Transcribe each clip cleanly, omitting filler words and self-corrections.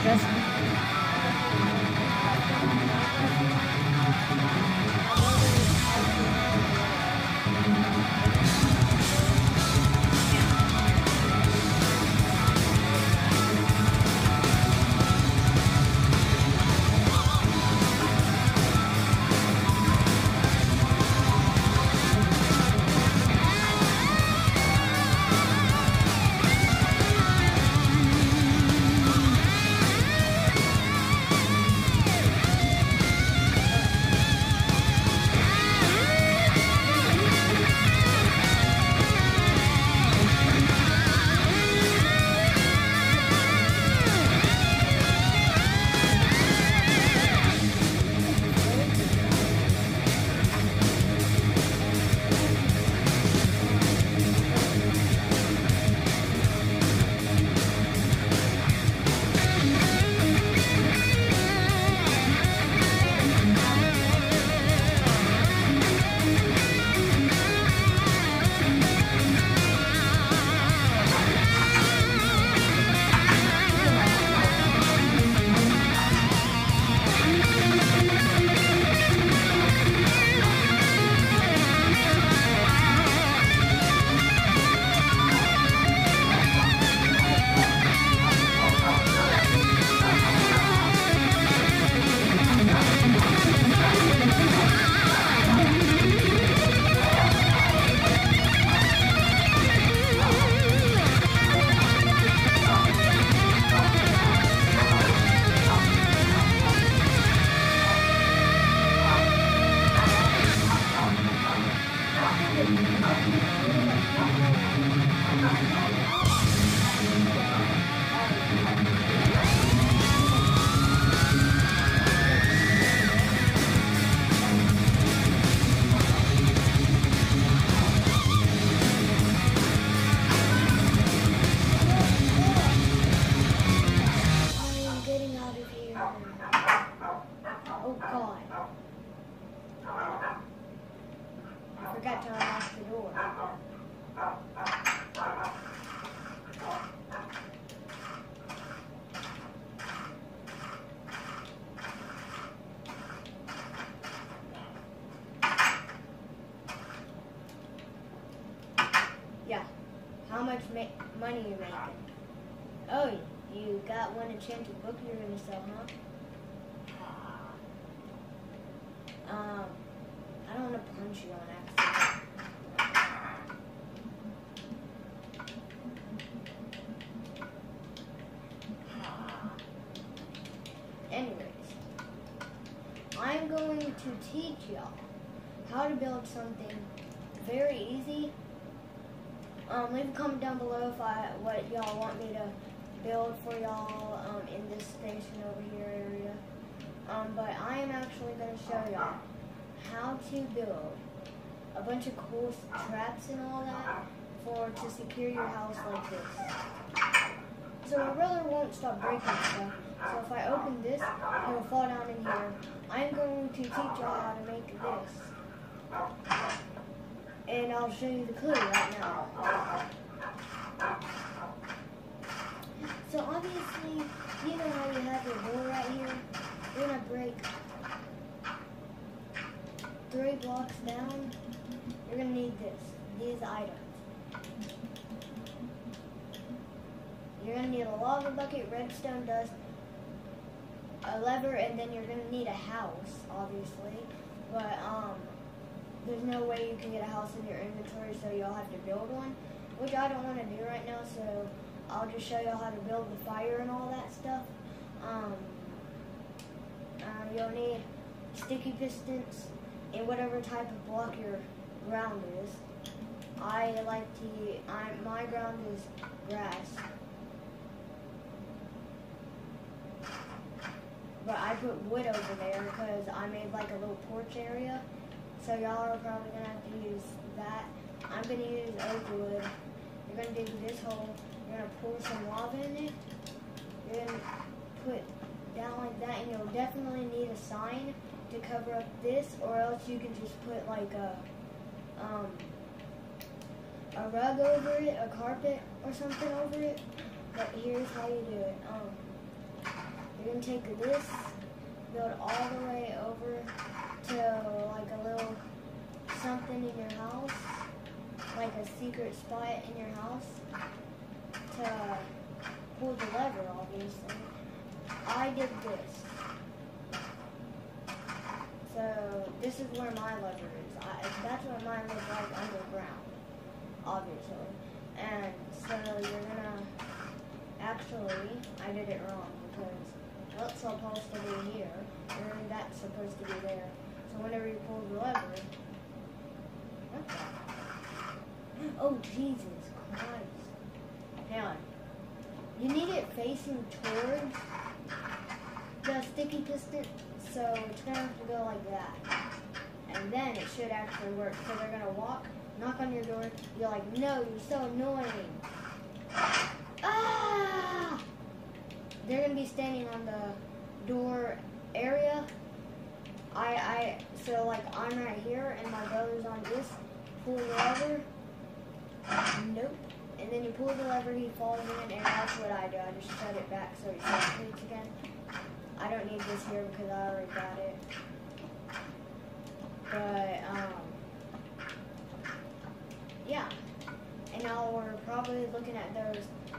Trust me. Forgot to unlock the door. Yeah. How much money you making? Oh, you got one enchanted book you're gonna sell, huh? I don't want to punch you on accident. Anyways, I'm going to teach y'all how to build something very easy. Leave a comment down below what y'all want me to build for y'all in this station over here area. But I am actually going to show y'all how to build a bunch of cool traps and all that to secure your house like this. So my brother won't stop breaking stuff. So if I open this, he'll fall down in here. I'm going to teach y'all how to make this. And I'll show you the clue right now. So obviously, you know how you have your door right here? You're going to break 3 blocks down. You're going to need these items. You're going to need a lava bucket, redstone dust, a lever, and then you're going to need a house, obviously. But there's no way you can get a house in your inventory, so you'll have to build one, which I don't want to do right now, so I'll just show you how to build the fire and all that stuff. You'll need sticky pistons and whatever type of block your ground is. My ground is grass. But I put wood over there because I made like a little porch area. So y'all are probably going to have to use that. I'm going to use oak wood. You're going to dig this hole. You're going to pour some lava in it. You're going to put down like that, and you'll definitely need a sign to cover up this, or else you can just put like a rug over it, a carpet or something over it. But here's how you do it. you're gonna take this, build all the way over to like a little something in your house, like a secret spot in your house to pull the lever, obviously. I did this. So this is where my lever is. That's what mine looks like underground, obviously. And so you're gonna, actually, I did it wrong because that's supposed to be here, and that's supposed to be there. So whenever you pull the lever, what the? Oh, Jesus Christ. Hang on. You need it facing towards the sticky piston, so it's going to have to go like that. And then it should actually work. So they're going to walk, knock on your door, you're like, no, you're so annoying. Ah! They're going to be standing on the door area. So like I'm right here and my brother's on this, pull the lever, nope. And then you pull the lever, he falls in, and that's what I do. I just shut it back so he separates again. I don't need this here because I already got it. But, yeah. And now we're probably looking at those,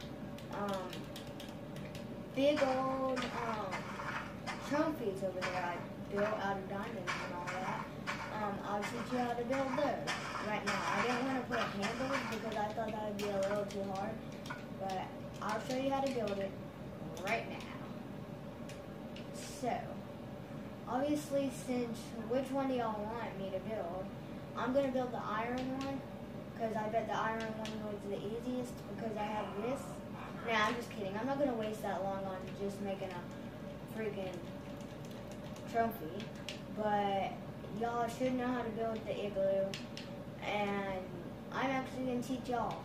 big old, trophies over there I built out of diamonds and all that. I'll teach you how to build those right now. I didn't want to put handles because I thought that would be a little too hard, but I'll show you how to build it right now. So, obviously, since which one do y'all want me to build? I'm going to build the iron one because I bet the iron one was the easiest because I have this. Nah, I'm just kidding. I'm not going to waste that long on just making a freaking trophy, but y'all should know how to build the igloo, and I'm actually going to teach y'all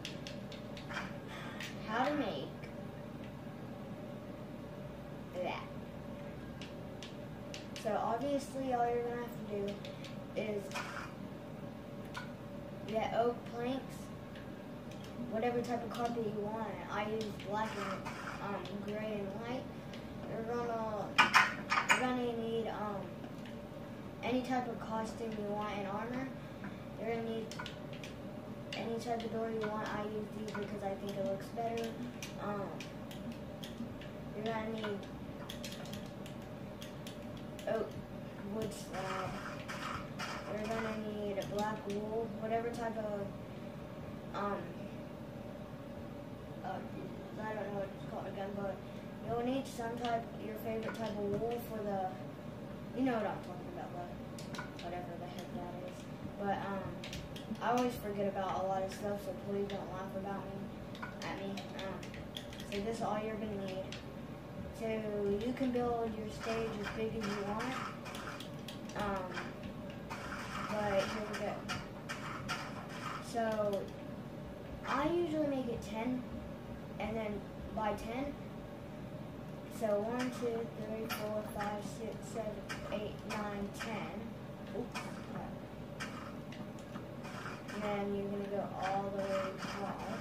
how to make that. So obviously all you're going to have to do is get oak planks, whatever type of carpet you want. I use black and gray and white. You're gonna need any type of costume you want and armor. You're gonna need any type of door you want. I use these because I think it looks better. You're gonna need oak wood slab. You're gonna need black wool, whatever type of I don't know what it's called again, but you'll need some type, your favorite type of wool for the, you know what I'm talking about, but whatever the heck that is. But I always forget about a lot of stuff, so please don't laugh at me. So this is all you're gonna need. So you can build your stage as big as you want. But here we go. So I usually make it 10, and then by 10. So 1, 2, 3, 4, 5, 6, 7, 8, 9, 10. Oops. And then you're gonna go all the way across.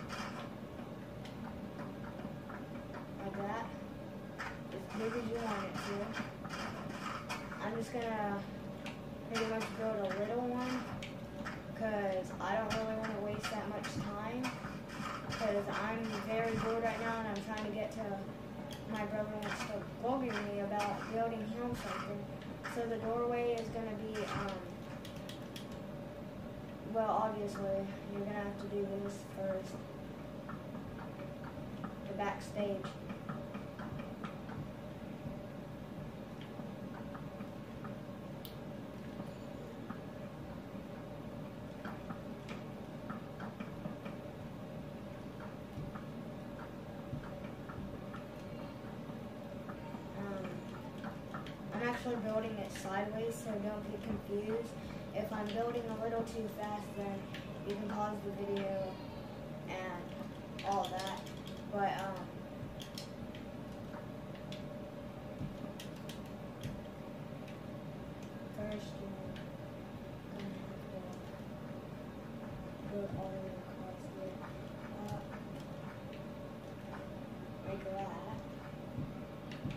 Like that. As big as you want it to. I'm just gonna pretty much build a little one because I don't really want to waste that much time because I'm very bored right now and I'm trying to get to my brother wants to bugger me about building him something. So the doorway is going to be, well, obviously, you're going to have to do this first. The backstage. I'm actually building it sideways, so don't get confused. If I'm building a little too fast, then you can pause the video and all that. But first you're gonna have to go all the way across here, like that.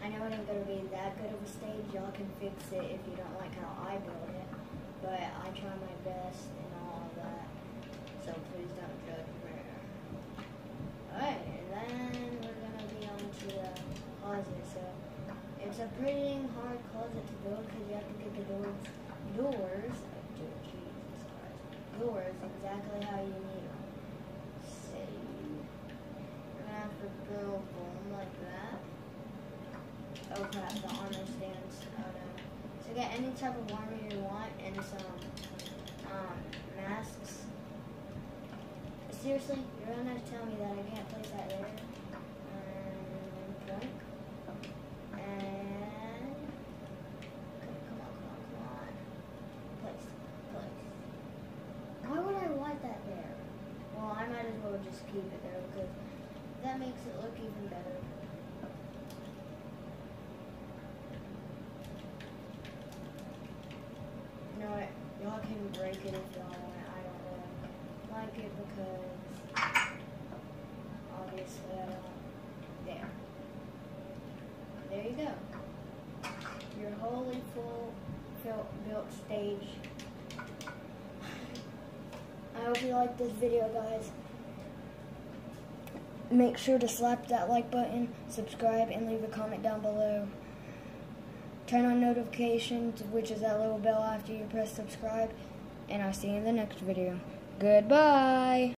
know it ain't gonna be that good of a stage. Y'all can fix it if you don't like how I build it, but I try my best and all of that. So please don't judge me. Alright, and then we're gonna be on to the closet. So it's a pretty hard closet to build because you have to get the doors exactly how you need them. So you're gonna have to build them like that. Oh crap, the armor stands. Oh no. So get any type of armor you want and some masks. Seriously, you're gonna have to tell me that I can't place that there. Point. And come on. Place. Why would I want that there? Well, I might as well just keep it there because that makes it look even better. You know what? Y'all can break it if y'all want it. I don't really like it because obviously I don't. There you go. Your wholly built stage. I hope you liked this video, guys. Make sure to slap that like button, subscribe, and leave a comment down below. Turn on notifications, which is that little bell after you press subscribe. And I'll see you in the next video. Goodbye!